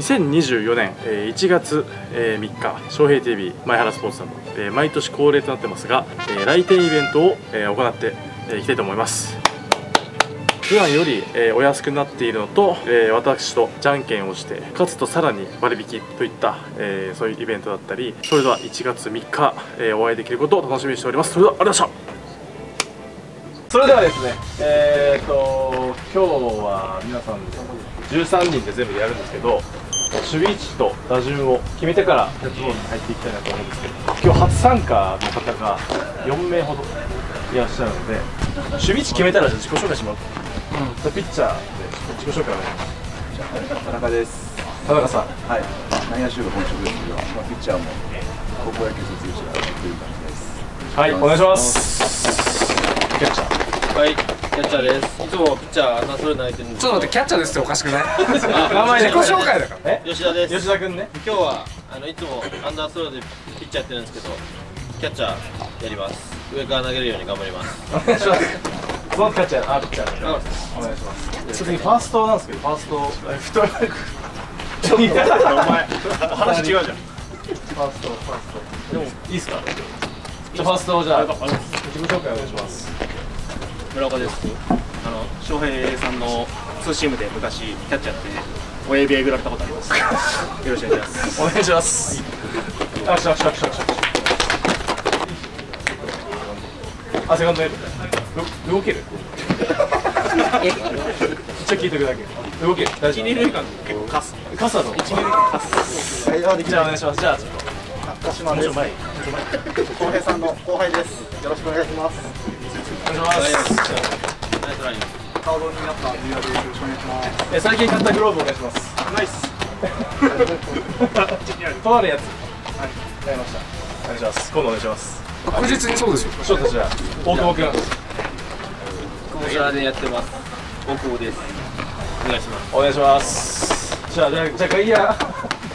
2024年1月3日、翔平 TV 前原スポーツさんの毎年恒例となってますが、来店イベントを行っていきたいと思います。普段よりお安くなっているのと、私とじゃんけんをして勝つとさらに割引といった、そういうイベントだったり、それでは1月3日、お会いできることを楽しみにしております。それではありがとうございました。それではですね、今日は皆さん13人で全部やるんですけど、守備位置と打順を決めてからキャッチボールに入っていきたいなと思うんですけど、今日初参加の方が4名ほどいらっしゃるので、守備位置決めたら自己紹介してもらおう。ピッチャーで自己紹介お願いします。 田中です。 田中さん。 はい。内野手が本職ですけど、ピッチャーも高校野球卒業したという感じです。 はい、お願いします。キャッチャー。 はい、キャッチャーです。いつもピッチャーそれ投げてるんです。 ちょっと待って、キャッチャーですっておかしくない？ 名前自己紹介だから。 吉田です。 吉田君ね。 今日はいつもアンダースローでピッチャーやってるんですけど、キャッチャーやります。上から投げるように頑張ります。 お願いします。そのキャッチャー、ピッチャーお願いします。次ファーストなんですけど、ファーストフットワーク。ちょっとお前話違うじゃん。ファースト。でもいいですか？じゃあファーストじゃあ自己紹介お願いします。 村岡です。翔平さんのツーシームで昔キャッチャーやって親指えぐられたことあります。よろしくお願いします。 お願いします。あ、セカンドエル。動ける？一応聞いておくだけ。動ける？大丈夫？ 一二塁間結構カス。 カスだぞ。 一二塁間カス。 はい、 じゃあお願いします。じゃあちょっと。 鹿島です。浩平さんの後輩です。よろしくお願いします。 お願いします。 ナイスライン。 カードになった三浦です。よろしくお願いします。 最近買ったグローブお願いします。 ナイス。 とあるやつ。はい、買いました。お願いします。今度お願いします。 確実にそうですよ。 ちょっとじゃあ大久保君。 こちらでやってます。大久保です。お願いします。 お願いします。じゃあ外野です。じゃあ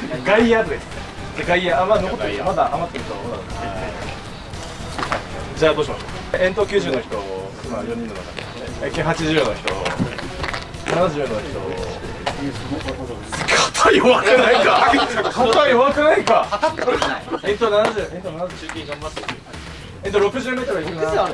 外野、まだ残ってる。まだ余ってる人。じゃあどうしましょう。遠投90の人、今4人の中で、80の人、70の人。肩弱くないか。肩弱くないか。遠投70、中継頑張って。60メートル行くな。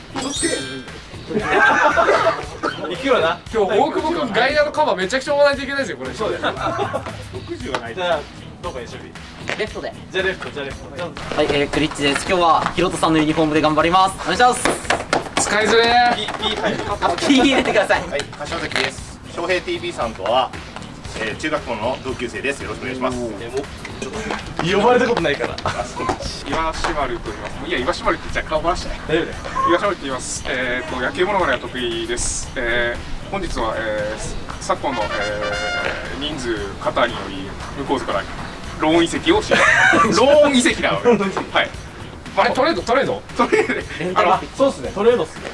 行くよな。 今日大久保君外野のカバーめちゃくちゃ追わないといけないですよこれ。 そうだよ。 60はない。 じゃあどこに守備？ レフトで。 じゃあレフト。 はい、クリッチです。今日はヒロトさんのユニフォームで頑張ります。お願いします。 使いづれー。 P 入れてください。 はい、柏崎です。翔平 TV さんとは、中学校の同級生です。よろしくお願いします。 呼ばれたことないから。 岩島丸と言います。いや岩島丸って言っちゃ顔ばらしたね。 大丈夫だよ。 岩島丸と言います。野球物まねが得意です。本日は、昨今の、人数過多により向こう図からローン移籍をしローン移籍なので、はい。あれトレードそうっすね、トレードっすね。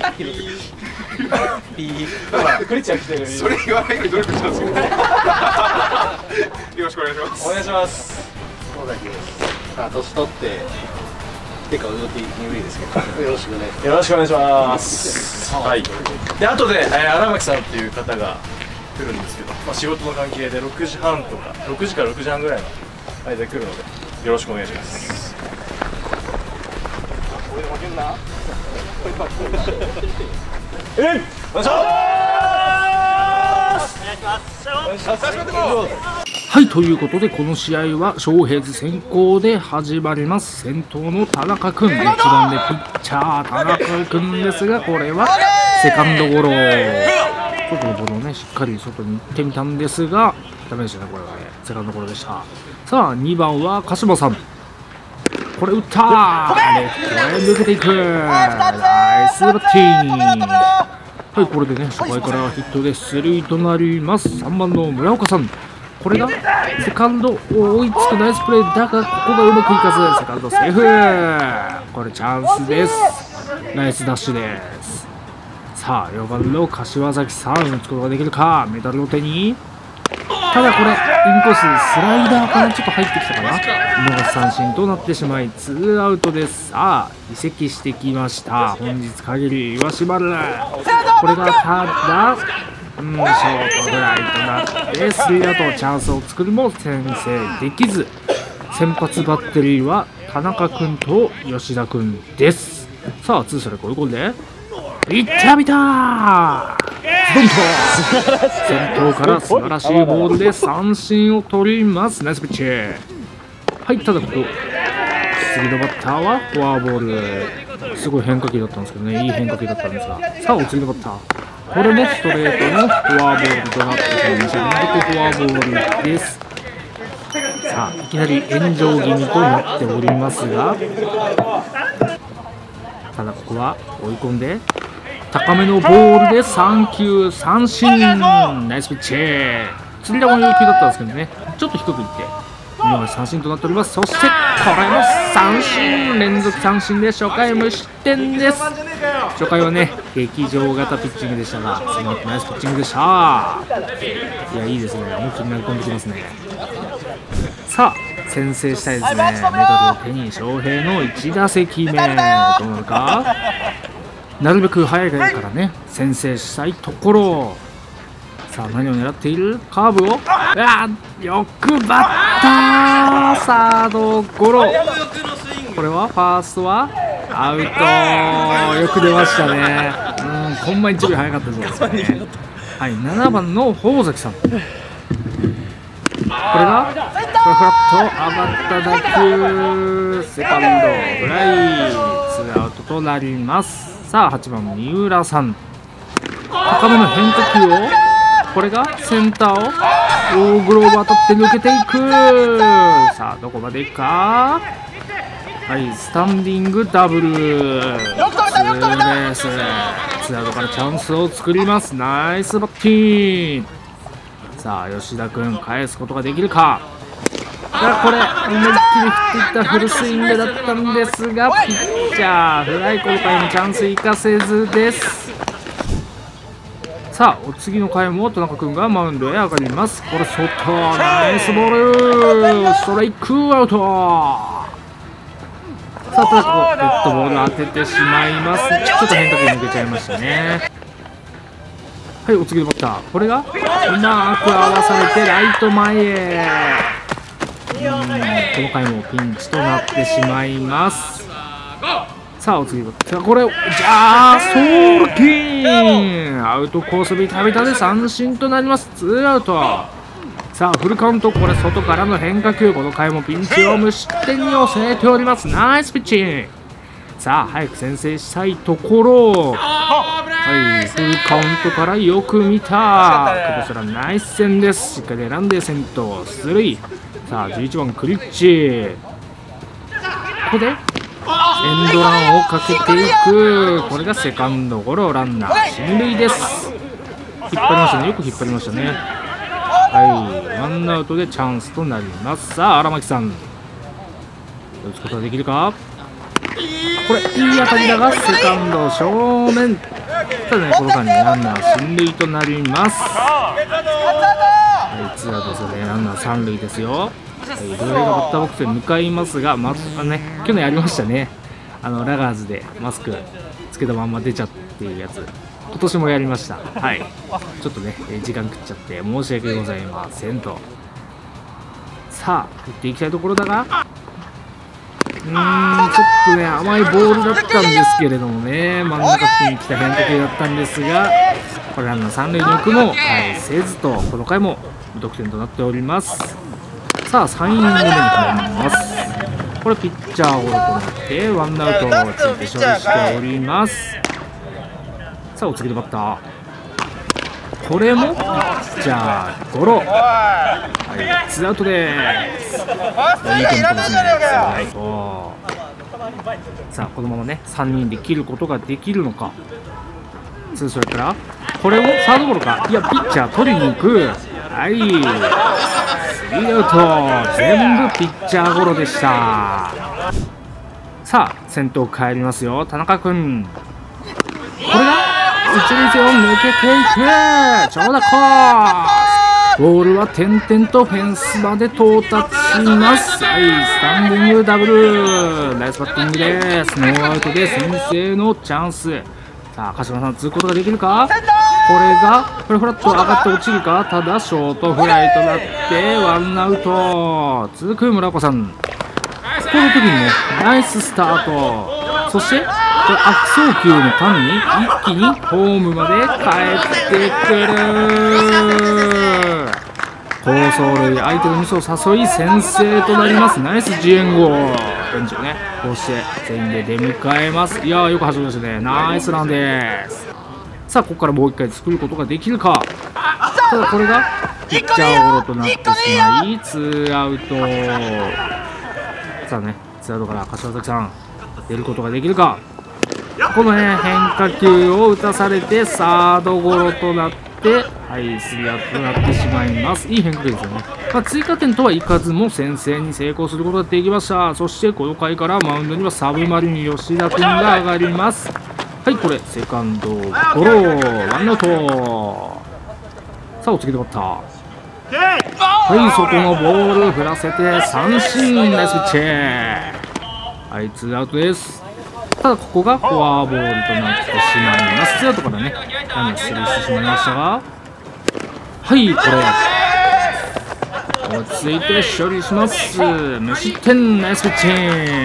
だからクリッチが来てる。 それ言わないように努力したんですけどよろしくお願いします。 お願いします。 そうだけ年取って手が動きにくいですけど、よろしくお願いします。 よろしくお願いします。はい。で後で荒牧さんっていう方が来るんですけど、仕事の関係で6時半とか6時から6時半ぐらいの間で来るのでよろしくお願いします。これで負けんな。お願いします。 はい、ということでこの試合は翔平図先行で始まります。先頭の田中君、1番でピッチャー田中君ですが、これはセカンドゴロ。外のボールをねしっかり外に行ってみたんですがダメでしたね。これはねセカンドゴロでした。さあ2番は鹿島さん、これ打ったー、レフトへ抜けていく、ナイスバッティング。はい、これでね初回からヒットで出塁となります。3番の村岡さん、これがセカンド追いつくナイスプレーだがここがうまくいかずセカンドセーフ。これチャンスです。ナイスダッシュです。さあ4番の柏崎さん、打つことができるか。メダルを手に、ただこれインコーススライダーからちょっと入ってきたかな。見逃し三振となってしまいツーアウトです。さあ移籍してきました本日限り岩島丸、これがただショートフライとなってスリーアウト、チャンスを作るも先制できず。先発バッテリーは田中君と吉田君です。さあツーストライク追い込んでいったみたドンと先頭から素晴らしいボールで三振を取ります。ナイスピッチ。はい、ただここ次のバッターはフォアボール。すごい変化球だったんですけどね、いい変化球だったんですが、さあお次のバッター、これもストレートのフォアボールとなって2者連続フォアボールです。さあいきなり炎上気味となっておりますが、ただここは追い込んで高めのボールで3球三振。ナイスピッチ。釣り球の要求だったんですけどね、ちょっと低くいって見逃し三振となっております。そしてこれも三振、連続三振で初回無失点です。初回はね劇場型ピッチングでしたが、その後ナイスピッチングでした。いやいいですね、思いっきり投げ込んできますね。さあ先制したいですね。メダルを手に翔平の1打席目どうなるか。なるべく早いからね先制したいところ。さあ何を狙っている。カーブをよくバッターサードゴロ。これはファーストはアウト。よく出ましたね。コンマ1秒早かったですね。はい、7番の宝崎さん、これがフラッと上がった打球、セカンドフライ、ツーアウトとなります。さあ8番三浦さん、高めの変化球を、これがセンターを大グローブ当たって抜けていく。さあどこまでいくか。はい、スタンディングダブルツーベース、ツーアウトからチャンスを作ります。ナイスバッティング。さあ吉田君返すことができるか。これ思いっきり振っていったフルスイングだったんですが、ピッチャーフライ、今回もチャンス生かせずです。さあお次の回も田中君がマウンドへ上がります。これ外、ナイスボール、ストライクアウト。さあただここデッドボール当ててしまいます。ちょっと変化球抜けちゃいましたね。はい、お次のバッター、これがうまく合わされてライト前へ。この回もピンチとなってしまいます。さあお次のバッター、これじゃあソウルキン、アウトコースビタビタで三振となります。ツーアウト。さあフルカウント、これ外からの変化球、この回もピンチを無失点に抑えております。ナイスピッチング。さあ早く先制したいところ。はい、フルカウントからよく見た久保空、ナイス戦です。しっかり選んで先頭出塁。さあ11番クリッチ、ここでエンドランをかけていく。これがセカンドゴロ、ランナー進塁です。引っ張りましたね、よく引っ張りましたね。はい、ワンアウトでチャンスとなります。さあ荒牧さん、打つことができるか。これいい当たりだがセカンド正面。ただねこの間にランナー進塁となります。はい、ツーアウトですよね、ランナー三塁ですよ。はい、ルーレがバッターボックスへ向かいますが、去年やりましたね、ラガーズでマスクつけたまんま出ちゃっていうやつ、今年もやりました。はい、ちょっとね時間食っちゃって申し訳ございませんと。さあ打っていきたいところだが、ちょっとね甘いボールだったんですけれどもね、真ん中付近に来た変化球だったんですが、これランナー三塁に置くも返せずと、この回も無得点となっております。さあ3イニング目に入ります。これピッチャーゴロとなってワンアウトをついて処理しております。さあお次のバッター、これもピッチャーゴロ。はい、ツーアウトです。いいテンポですね。さあこのままね3人で切ることができるのか。ツーストライクからこれをサードゴロか、いやピッチャー取りに行く。はい、スリーアウト、全部ピッチャーゴロでした。さあ先頭帰りますよ、田中君。これが一塁線を抜けていく、長打コース。ボールは点々とフェンスまで到達します。はい、スタンディングダブル、ナイスバッティングです。ノーアウトで先制のチャンス。さあ鹿島さん、打つことができるか。 これフラット上がって落ちるか。ただショートフライとなってワンアウト。続く村岡さん、この時にねナイススタート。そしてこれ悪送球の間に一気にホームまで帰ってくる。好走塁、相手のミスを誘い先制となります。ナイスジエンゴ。ベンチをねこうして全員で出迎えます。いやーよく走りましたね。ナイスランです。さあここからもう一回作ることができるか。ただこれがピッチャーゴロとなってしまいツーアウト。さあねツーアウトから柏崎さん出ることができるか。このね変化球を打たされてサードゴロとなって、はい、スリーアウトとなってしまいます。いい変化球ですよね。追加点とはいかずも先制に成功することができました。そしてこの回からマウンドにはサブマリン吉田君が上がります。はい、これセカンドゴロ、ワンアウト。さあお次でバッター、はい外のボール振らせて三振。ナイスピッチ。はい、ツーアウトです。ただここがフォアボールとなってしまいます。ツーアウトからねランナー出塁してしまいましたが、はいこれ落ち着いて処理します。無失点。ナイスピッチン。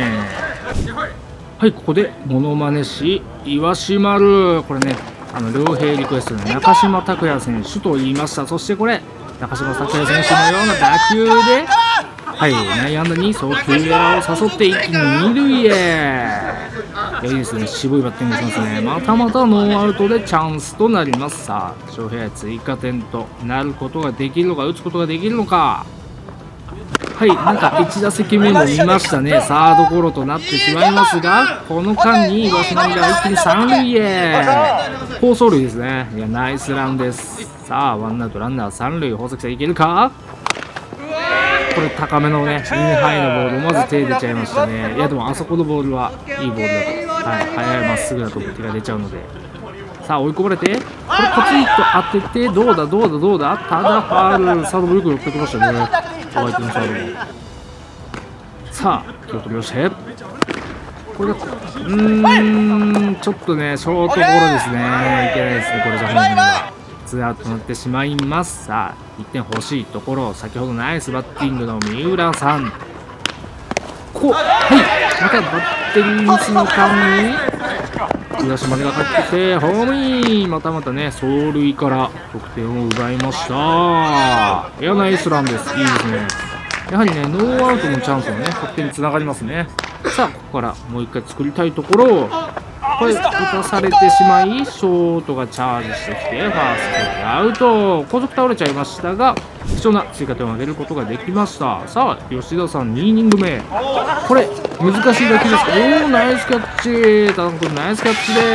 はい、ここでモノマネ師岩島丸、これね両兵リクエストの中島拓也選手と言いました。そしてこれ中島拓也選手のような打球で、はい、内野安打に送球エラーを誘って一気に二塁へ。いいですね、渋いバッティングしますね。またまたノーアウトでチャンスとなります。さあ翔平追加点となることができるのか、打つことができるのか。はい、なんか1打席目も見ましたね。サードゴロとなってしまいますが、この間に岩島が一気に三塁へ。好走塁ですね。いやナイスランです。さあワンアウトランナー三塁、宝石さんいけるか。これ高めのねインハイのボール、思わず手出ちゃいましたね。いやでもあそこのボールはいいボールだと、はい、速いまっすぐだと手が出ちゃうので。さあ追い込まれてこれコツンと当ててどうだ。ただファウル。サードもよく寄ってきましたね、相手のサードも。さあ気を取りまして、これがちょっとねショートゴロですね。いけないですね、これじゃ本人は。ツーアウトとなってしまいます。さあ1点欲しいところ、先ほどナイスバッティングの三浦さん、はいまたバッテリーミスの間に浦島が帰ってきてホームイン。またね走塁から得点を奪いました。いやナイスランです。いいですね。やはりねノーアウトのチャンスのね得点につながりますね。さあここからもう一回作りたいところ、これ打たされてしまいショートがチャージしてきてファーストでアウト。後続倒れちゃいましたが貴重な追加点を挙げることができました。さあ吉田さん2イニング目、これ難しい打球ですか。おおナイスキャッチ。田中君ナイスキャッチです。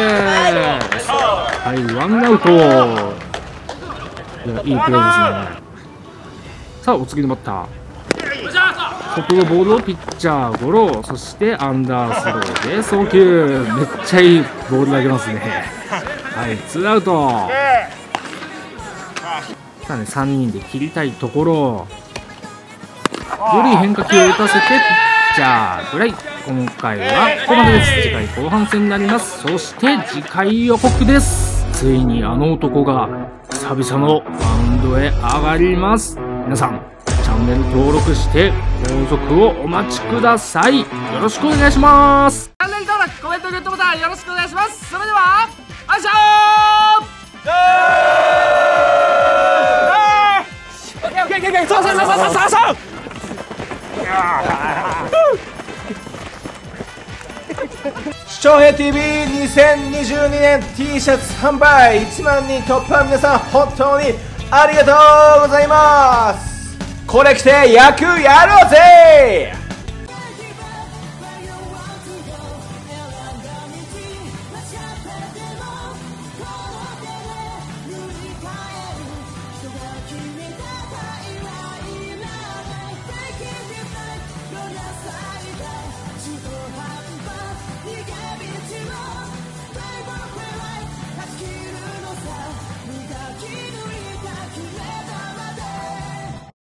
はいワンアウト。いやいいプレーですね。さあお次のバッター、外のボールをピッチャーゴロ、そしてアンダースローで送球。めっちゃいいボール投げますね。はいツーアウト。さあね3人で切りたいところ、より変化球を打たせてピッチャーフライ。今回はここまでです。次回後半戦になります。そして次回予告です。ついにあの男が久々のマウンドへ上がります。皆さんチャンネル登録して後続をお待ちください。よろしくお願いします。 チャンネル登録、コメント、グッドボタンよろしくお願いします。それではよいしょ翔平 TV2022 年 T シャツ販売1万人突破、皆さん本当にありがとうございます。これ着て野球やろうぜ。